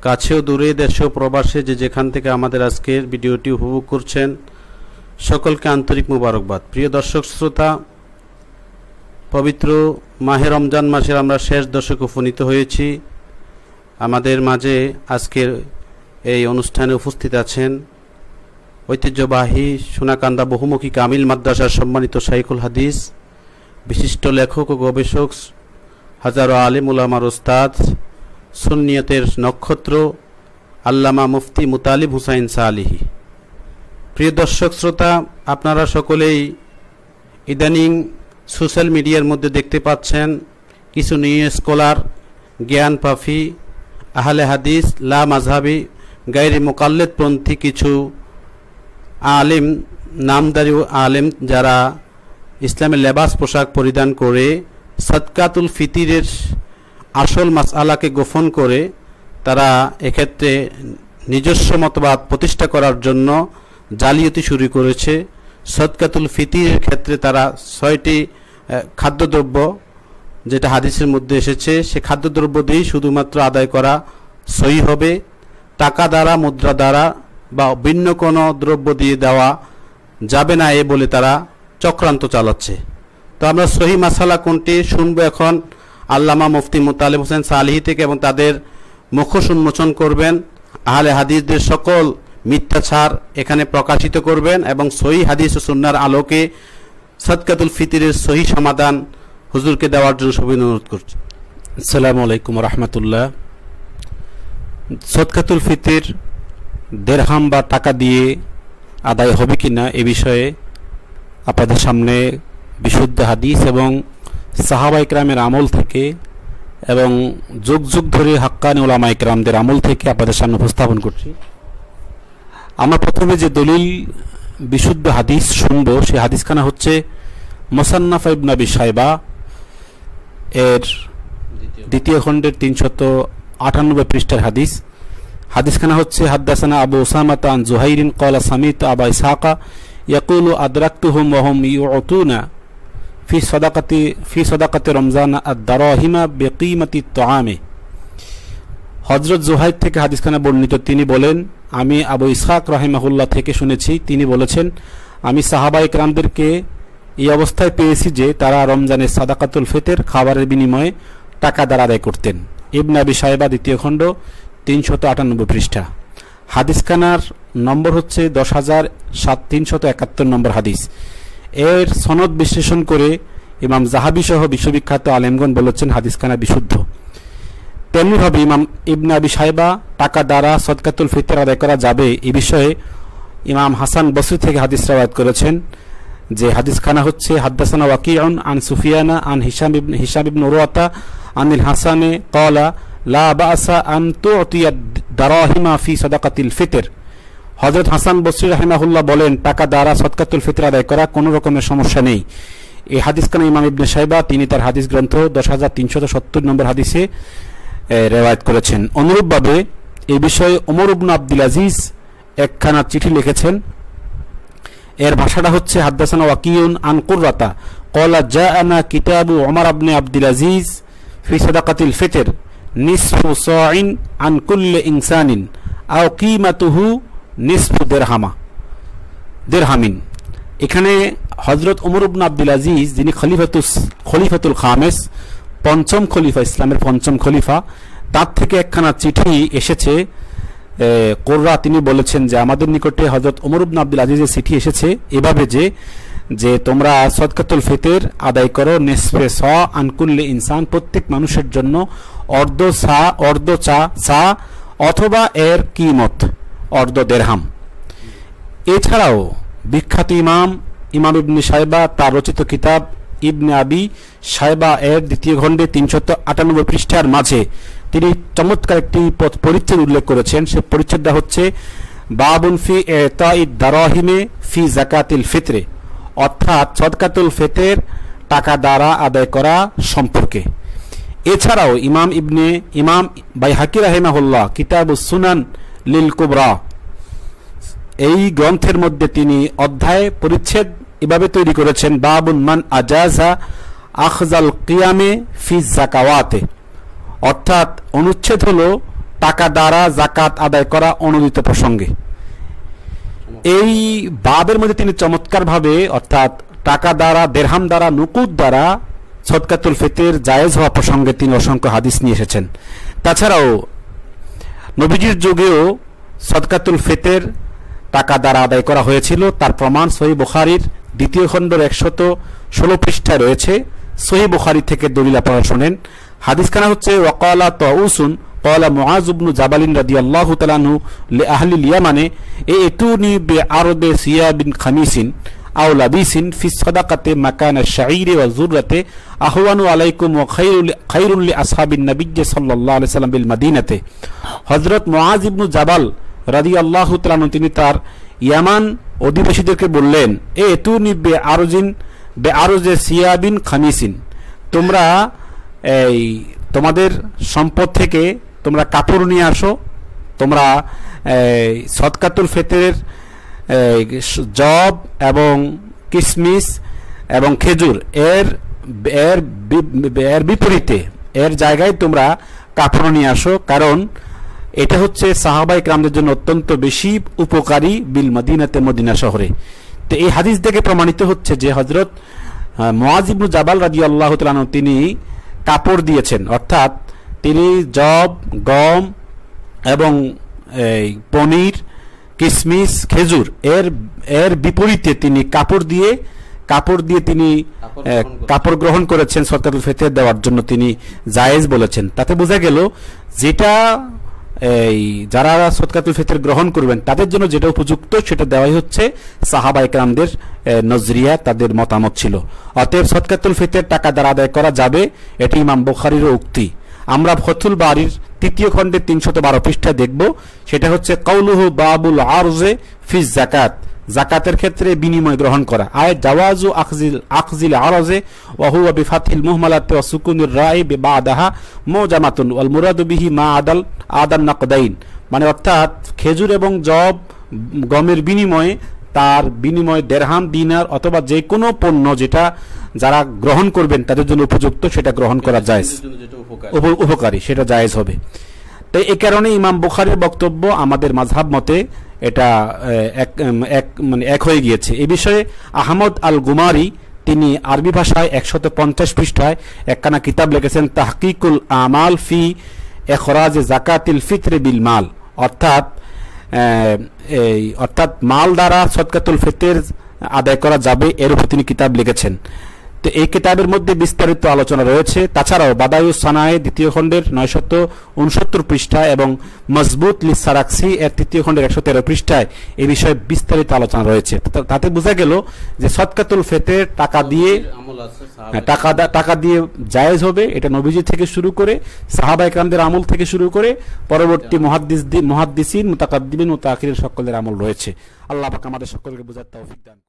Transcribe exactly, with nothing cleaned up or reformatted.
কাছেও দূরে দেশেও প্রবাসে যে যেখান থেকে আমাদের আজকের ভিডিওটি উপভোগ করছেন সকলকে আন্তরিক মোবারকবাদ। প্রিয় দর্শক শ্রোতা, পবিত্র মাহে রমজান মাসের আমরা শেষ দশকে উপনীত হয়েছি। আমাদের মাঝে আজকের এই অনুষ্ঠানে উপস্থিত আছেন ঐতিহ্যবাহী সোনাকান্দা বহুমুখী কামিল মাদ্রাসার সম্মানিত শাইখুল হাদিস, বিশিষ্ট লেখক ও গবেষক, হাজারো আলিম উলামার ওস্তাদ, সুন্নিয়তের নক্ষত্র আল্লামা মুফতি মুতালিব হুসাইন সালিহি। প্রিয় দর্শক শ্রোতা, আপনারা সকলেই ইদানিং সোশ্যাল মিডিয়ার মধ্যে দেখতে পাচ্ছেন কিছু নিউ স্কলার, জ্ঞান পাফি, আহলে হাদিস, লা মাযহাবি, গায়রে মুকাল্লিদপন্থী কিছু আলিম, নামদারি আলেম যারা ইসলামের লেবাস পোশাক পরিধান করে সাদকাতুল ফিতিরের আসল মাসআলাকে গোপন করে তারা এক্ষেত্রে নিজস্ব মতবাদ প্রতিষ্ঠা করার জন্য জালিয়াতি শুরু করেছে। সাদকাতুল ফিতিরের ক্ষেত্রে তারা ছয়টি খাদ্যদ্রব্য, যেটা হাদিসের মধ্যে এসেছে, সে খাদ্যদ্রব্য দিয়েই শুধুমাত্র আদায় করা সহি হবে, টাকা দ্বারা, মুদ্রা দ্বারা বা ভিন্ন কোনো দ্রব্য দিয়ে দেওয়া যাবে না, এ বলে তারা চক্রান্ত চালাচ্ছে। তো আমরা সহি মাসালা কোনটি শুনবো এখন আল্লামা মুফতি মুতালিব হোসেন সালিহি থেকে, এবং তাদের মুখোশ উন্মোচন করবেন, আহলে হাদিসদের সকল মিথ্যাচার এখানে প্রকাশিত করবেন এবং সহি হাদিস ও সুন্নাহর আলোকে সাদকাতুল ফিতরের সহি সমাধান হুজুরকে দেওয়ার জন্য সবাই অনুরোধ করছি। আসসালামু আলাইকুম রাহমাতুল্লাহ। সাদকাতুল ফিতর দেরহাম বা টাকা দিয়ে আদায় হবে কিনা এ বিষয়ে আপনাদের সামনে বিশুদ্ধ হাদিস এবং সাহাবা ইকরামের আমল থেকে এবং যুগ যুগ ধরে হাক্কানি উলামা ইকরামদের আমল থেকে আপনাদের সামনে উপস্থাপন করছি। আমরা প্রথমে যে দলিল বিশুদ্ধ হাদিস শুনবো সেই হাদিসখানা হচ্ছে মুসান্নাফ ইবনে আবি শাইবা এর দ্বিতীয় খণ্ডের তিনশত আটানব্বই পৃষ্ঠার হাদিস। হাদিসখানা হচ্ছে হাদ্দাসানা আবু উসামা আন জুহাইরিন ক্বালা সামিতু আবা ইসহাকা ইয়াকুলু আদরাকতুহুম ওয়া হুম ইউতুনা ফি সাদাকাতি ফি সাদাকাতি রমজান আদ-দারাহিমা বিকিমাতি তুআমে। হযরত জুহাইর থেকে হাদিসখানা বর্ণিত, তিনি বলেন, আমি আবু ইসহাক রাহিমাহুল্লাহ থেকে শুনেছি, তিনি বলেছেন, আমি সাহাবা ইকরামদেরকে এই অবস্থায় পেয়েছি যে তারা রমজানের সাদাকাতুল ফিতর খাবারের বিনিময়ে টাকা দ্বারা আদায় করতেন। ইবনে আবি শাইবা দ্বিতীয় খণ্ড তিনশত আটানব্বই পৃষ্ঠা। হাদিসখানার নম্বর হচ্ছে দশ হাজার সাত তিনশত একাত্তর নম্বর হাদিস। এর সনদ বিশ্লেষণ করে ইমাম জাহাবি সহ বিশ্ববিখ্যাত আলেমগণ বলেছেন হাদিসখানা বিশুদ্ধ। তেমনিভাবে ইমাম ইবনে আবি শাইবা টাকা দ্বারা সাদকাতুল ফিতর আদায় করা যাবে এই বিষয়ে ইমাম হাসান বসরি থেকে হাদিস রাওয়ায়াত করেছেন, যে হাদিসখানা হচ্ছে হাদ্দাসানা ওয়াকিউন আন সুফিয়ানা আন হিশাম ইবনে হিশাম ইবনে উরওয়াতা আনিল হাসানে ক্বালা লা বাসা আন তুতিয়া দারাহিমা ফি সাদাকাতিল ফিতর। হযরত হাসান বসরি রাহিমাহুল্লাহ বলেন, টাকা দ্বারা সাদকাতুল ফিতর আদায় করা কোনো রকমের সমস্যা নেই। এই হাদিসখানা ইমাম ইবনে শাইবা তিনি তার হাদিস গ্রন্থ দশ হাজার তিনশত সত্তর নম্বর হাদিসে রেওয়ায়াত করেছেন। অনুরূপভাবে এই বিষয়ে ওমর ইবনে আব্দুল আজিজ একখানা চিঠি লিখেছেন। এর ভাষাটা হচ্ছে হাদ্দাসানা ওয়াকিউন আন কুররাতা ক্বালা জাআনা কিতাবু ওমর ইবনে আব্দুল আজিজ ফি সাদাকাতিল ফিতর নিসফু সাইন আন কুল্লি ইনসানিন আও কিমাতুহু নিসফু দিরহামা দিরহামিন। এখানে হযরত ওমর ইবনে আব্দুল আজিজ, যিনি খলিফাতুস খলিফাতুল খামেস, পঞ্চম খলিফা, ইসলামের পঞ্চম খলিফা, তার থেকে একখানা চিঠি এসেছে। কোররা তিনি বলেছেন যে আমাদের নিকটে হযরত ওমর ইবনে আব্দুল আজিজের চিঠি এসেছে এভাবে যে যে তোমরা সাদকাতুল ফিতর আদায় করো নিসফে সা আন কুল্লি ইনসান, প্রত্যেক মানুষের জন্য অর্ধ সা অর্ধ চা সা অথবা এর কিমত অর্ধ দিরহাম। এছাড়াও বিখ্যাত ইমাম ইমাম ইবনে শাইবা তার রচিত কিতাব ইবনে আবি শাইবা এর দ্বিতীয় খণ্ডে তিনশত আটানব্বই পৃষ্ঠার মাঝে তিনি চমৎকার একটি পরিচ্ছেদ উল্লেখ করেছেন। সে পরিচ্ছেদটা হচ্ছে বাবুন ফি ইতাইদ দারাহিমে ফি যাকাতিল ফিতরে, অর্থাৎ সাদকাতুল ফিতর টাকা দ্বারা আদায় করা সম্পর্কে। এছাড়াও ইমাম ইবনে ইমাম বাইহাকি রাহিমাহুল্লাহ কিতাবুস সুনান লিল কুবরা এই গ্রন্থের মধ্যে তিনি অধ্যায় পরিচ্ছেদ এভাবে তৈরি করেছেন, বাবুন মান আজাজা আখজাল কিয়ামে ফি যাকাওয়াতে, অর্থাৎ অনুচ্ছেদ হলো টাকা দ্বারা জাকাত আদায় করা অনুদিত প্রসঙ্গে। এই বাবের মধ্যে তিনি চমৎকারভাবে অর্থাৎ টাকা দ্বারা, দেরহাম দ্বারা, নুকুদ দ্বারা সদকাতুল ফিতর জায়েজ হওয়া প্রসঙ্গে তিনি অসংখ্য হাদিস নিয়ে এসেছেন। তাছাড়াও নবীজির যুগেও সদকাতুল ফিতর টাকা দ্বারা আদায় করা হয়েছিল, তার প্রমাণ সহিহ বুখারীর দ্বিতীয় খণ্ডের একশত ষোলো পৃষ্ঠায় রয়েছে। সহিহ বুখারী থেকে দলিল আপনারা শোনেন। হাদিসখানা হচ্ছে ওয়াকালা তাউসুন ক্বালা মুআয ইবনে জাবাল রাদিয়াল্লাহু তাআলা আনহু লিআহলিল ইয়ামানে ইতুনি বিআরদি সিয়াবিন খামিসিন আও লাবিসিন ফি সাদাকাতি মাকানা আশ-শাঈরি ওয়া যুররাতি আহওয়ানু আলাইকুম ওয়া খায়রুল খায়রুল লিআসহাবিন নবিয়্যি সাল্লাল্লাহু আলাইহি সাল্লাম বিল মাদিনাতে। হযরত মুআয ইবনে জাবাল রাদিয়াল্লাহু তাআলা আনহু তিনি তার ইয়ামান অধিবাসীদেরকে বললেন, এ ইতুনি বিআরজিন বিআরজি সিয়াবিন খামিসিন, তোমরা এই তোমাদের সম্পদ থেকে তোমরা কাপড় নিয়ে আসো, তোমরা সদকাতুল ফিতরের জব এবং কিশমিশ এবং খেজুর এর এর এর বিপরীতে এর জায়গায় তোমরা কাপড় নিয়ে আসো, কারণ এটা হচ্ছে সাহাবায়ে কেরামদের জন্য অত্যন্ত বেশি উপকারী বিল মদিনাতে, মদিনা শহরে। তো এই হাদিস থেকে প্রমাণিত হচ্ছে যে হযরত মুআয ইবনে জাবাল রাদিয়াল্লাহু তাআলা আনহু তিনি কাপড় দিয়েছেন, অর্থাৎ তিনি জব, গম এবং এই পনির, কিশমিশ, খেজুর এর এর বিপরীতে তিনি কাপড় দিয়ে কাপড় দিয়ে তিনি কাপড় গ্রহণ করেছেন সদকাতুল ফিতর দেওয়ার জন্য তিনি জায়েজ বলেছেন। তাতে বোঝা গেল যেটা এই যারা সদকাতুল ফিতর গ্রহণ করবেন তাদের জন্য যেটা উপযুক্ত সেটা দেওয়াই হচ্ছে সাহাবায়ে কেরামদের নজরিয়া, তাদের মতামত ছিল। অতএব সদকাতুল ফিতর টাকা দ্বারা আদায় করা যাবে, এটি ইমাম বুখারীর উক্তি। আমরা ফাতুল বারীর তৃতীয় খণ্ডে তিনশত বারো পৃষ্ঠায় দেখব, সেটা হচ্ছে কাউলুহু বাবুল আরজে ফি যাকাত, যাকাতের ক্ষেত্রে বিনিময় গ্রহণ করা। আয় জাওয়াজু আখজিল আখজিল আরজে ওয়া হুয়া বিফাতহিল মুহমালাতি ওয়া সুকুনির রাই বিবাদাহা মুজামাতুন ওয়াল মুরাদু বিহি মা আদাল আদান নাকদাইন, মানে অর্থাৎ খেজুর এবং জব গমের বিনিময়ে তার বিনিময় দেরহাম, দিনার অথবা যে কোনো পণ্য যেটা যারা গ্রহণ করবেন তাদের জন্য উপযুক্ত সেটা গ্রহণ করা জায়েজ, উপকারী, সেটা জায়েজ হবে। তো এই কারণে ইমাম বুখারীর বক্তব্য আমাদের মাযহাব মতে এটা এক এক মানে এক হয়ে গিয়েছে। এই বিষয়ে আহমদ আল গুমারি তিনি আরবি ভাষায় একশত পঞ্চাশ পৃষ্ঠায় একখানা কিতাব লিখেছেন, তাহকিকুল আমাল ফি ইখরাজ যাকাতিল ফিতর বিল মাল, অর্থাৎ এই অর্থাৎ মাল দ্বারা সদকাতুল ফিতর আদায় করা যাবে, এর উপর তিনি কিতাব লিখেছেন। তো এই কিতাবের মধ্যে বিস্তারিত আলোচনা রয়েছে। তাছাড়াও বাদায়ুস সানায়ে দ্বিতীয় খণ্ডের নয়শত উনসত্তর পৃষ্ঠায় এবং মজবুত লিসারাক্সি এর তৃতীয় খণ্ডের একশো তেরো পৃষ্ঠায় এই বিষয়ে বিস্তারিত আলোচনা রয়েছে। তাতে বোঝা গেল যে সদকাতুল ফিতর টাকা দিয়ে টাকা টাকা দিয়ে জায়েজ হবে, এটা নবীজি থেকে শুরু করে সাহাবায়ে কেরামদের আমল থেকে শুরু করে পরবর্তী মুহাদ্দিস মুহাদ্দিসিন মুতাকাদ্দিমিন মুতাআখিরিন সকলের আমল রয়েছে। আল্লাহ পাক আমাদের সকলকে বুঝার তৌফিক দান।